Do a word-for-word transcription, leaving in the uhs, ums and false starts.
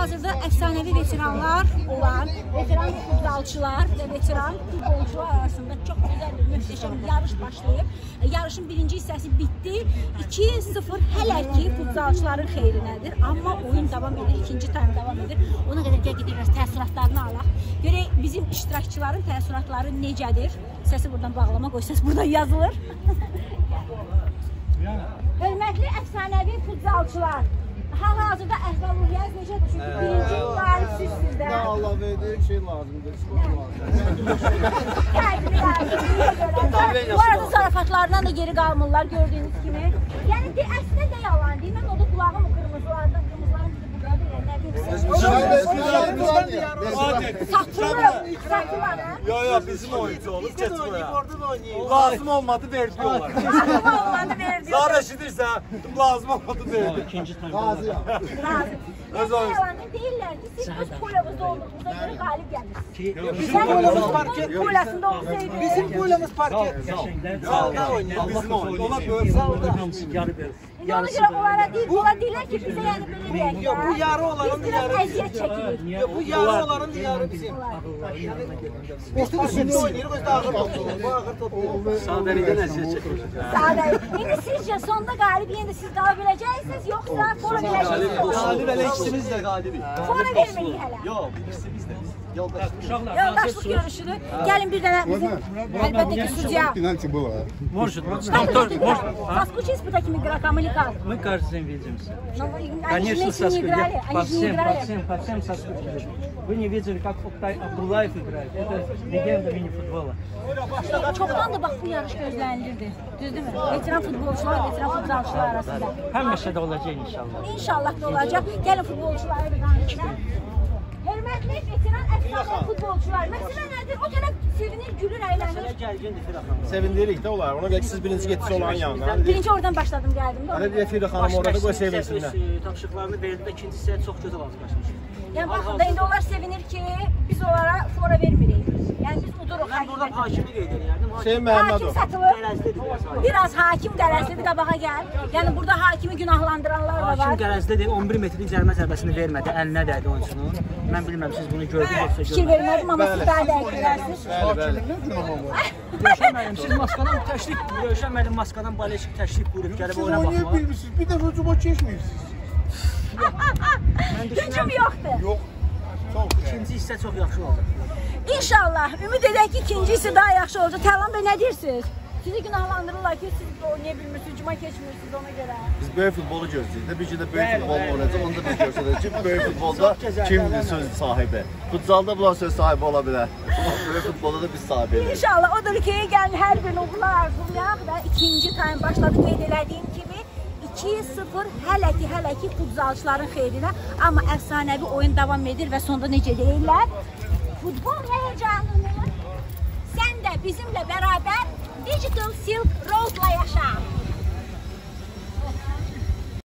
Hal-hazırda əfsanəvi veteranlar olan, veteran futbolçular və veteran futbolçular arasında çox gözəl bir möhtəşəm yarış başlayıb. Yarışın birinci hissəsi bitdi. iki sıfır hələ ki futbolçuların xeyrinədir. Amma oyun davam edir, ikinci taym davam edir. Ona qədər gəl gedək təəssüratlarını alaq. Görək bizim iştirakçıların təəssüratları necədir? Səsi buradan bağlama qoy, səs buradan yazılır. Hörmətli əfsanəvi futbolçular, hal-hazırda əhval-ruhiyyəniz necədir? Çünki birinci qarib sizsiniz də. Nə Allah verdi, şey lazımdır, spor lazımdır. Bu arada zarafatlarından da geri qalmırlar, gördüyünüz kimi. Yəni, əslində nə yalan deyim, mən orada qulağım qırmızılardan, qırmızıların bizi burada deyil. Satılır, satılır. Yo, yo, bizim oyuncu olur, keçib buraya. Lazım olmadı, verdi onlar. Lazım olmadı, verdi. Zara eşidirsən, lazım olmadı, verdi. İkinci taym. Razı. Öz oyuncu. Deyirlər ki, siz öz poyamızda olduğunuza göre galip gəlmişsiniz. Bizim poyamız parket. Poyasında olsaydı. Bizim poyamız parket. Salda oynayalım. Bizim oyuncu. Ona böyle salda. Ona göre onlara deyil, bunlar deyirlər ki, bize yani böyle deyək. Yok, bu yarı olanın Biz yarı. biraz əziyyət çəkirik. Yok, bu yarı olanın yarı bizim. Orta düşünce oynayırıq, öz də ağır topu. Bu ağır topu. Sadəlikdən əziyyət çəkirik. Sadəlik. İndi sizcə sonda qalib yenə siz qala biləcəksiniz, yoxsa fora biləcəksiniz? Qalib elə ikimiz də qalibik. Fora verməyin hələ. Yox, ikisi biz də biz. Yoldaşlıq. Yoldaşlıq görüşünü. Gəlin bir dənə bizim əlbəttə ki судья. Пенальти было. Может, может. Соскучились по таким игрокам или как? Мы каждый день видимся. Они Конечно, же не играли, По они же не всем, по играли. всем, по всем соскучились. Вы не видели, как Октай Абдулаев играет. Это легенда мини-футбола. Çoktandır bax bu yarış gözlənilirdi. Düzdürmü? Veteran futbolçular, veteran futbolçular arasında. Həmişə də olacaq inşallah. İnşallah da olacaq. Gəlin futbolçulara bir danışaq. Hörmətli veteran əfsanə futbolçular. Məsələ nədir? O tərəf sevinir, gülür, əylənir. Sevindirik də olar. Ona görə ki, siz birinci getisi olan yanına. Birinci oradan başladım, gəldim. Hələ bir Efira xanım orada qoy sevinsinlər. Tapşırıqlarını verdi də ikinci hissəyə çox gözəl hazırlaşmışıq. Yəni baxın da indi onlar sevinir ki, biz onlara fora vermirik. Yəni biz uduruq. Mən burada hakimi qeyd edirdim. Hüseyin Hakim Məhəmmədov. satılır. Biraz hakim qərəzlidir, qabağa gəl. Yəni burada hakimi günahlandıranlar da var. Hakim qərəzlidir, on bir metrin cərimə zərbəsini vermədi, əlinə dəydi oyuncunun. Mən bilmirəm, siz bunu gördünüz yoxsa Fikir vermədim, amma siz daha dəqiq bilərsiniz. Rövşən müəllim, siz maskadan təşrif, Rövşən müəllim maskadan baleşik təşrif buyurub gəlib oynamaq var. Bilmirsiniz, bir dəfə hücuma keçmirsiniz. Hücum yoxdur. Yox. Çox. İkinci hissə çox yaxşı oldu. İnşallah, ümid edək ki, ikincisi daha yaxşı olacaq. Təlan bəy, nə deyirsiniz? Sizi günahlandırırlar ki, siz oynaya bilmirsiniz, hücuma keçmirsiniz ona görə. Biz böyük futbolu gözləyirik. Bir ki də böyük futbol olacaq, onu da biz göstərəcəyik. Böyük futbolda kimdir söz sahibi? Futsalda bunlar söz sahibi ola bilər. Böyük futbolda da biz sahibiyiz. İnşallah, odur ki, gəlin hər birini uğurlar arzulayaq və ikinci taym başladı qeyd elədiyim kimi. iki sıfır hələ ki, hələ ki futbolçuların xeyrinə. Amma əfsanəvi oyun davam edir və sonda necə deyirlər? Futbol həyəcanını sən də bizimlə bərabər Digital Silk Road-la yaşa.